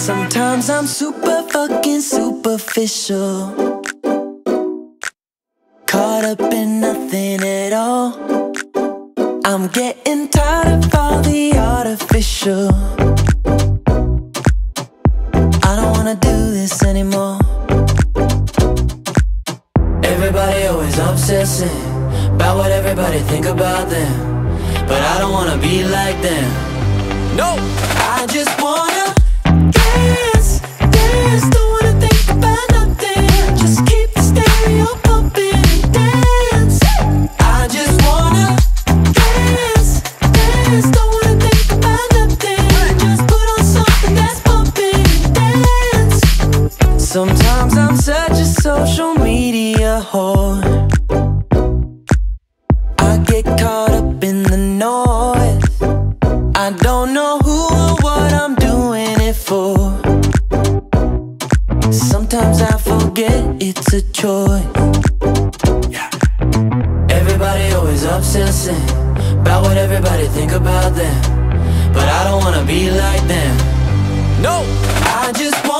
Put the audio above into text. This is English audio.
Sometimes I'm super fucking superficial, caught up in nothing at all. I'm getting tired of all the artificial. I don't wanna do this anymore. Everybody always obsessing about what everybody think about them, but I don't wanna be like them. No, I just wanna dance, dance. Don't wanna think about nothing. Just keep the stereo pumping and dance. I just wanna dance, dance. Don't wanna think about nothing. Just put on something that's pumping and dance. Sometimes I'm such a social media whore. I get caught up in the noise. I don't know who or what I'm doing it for. Sometimes I forget it's a choice. Everybody always obsessing about what everybody think about them, but I don't wanna be like them. No, I just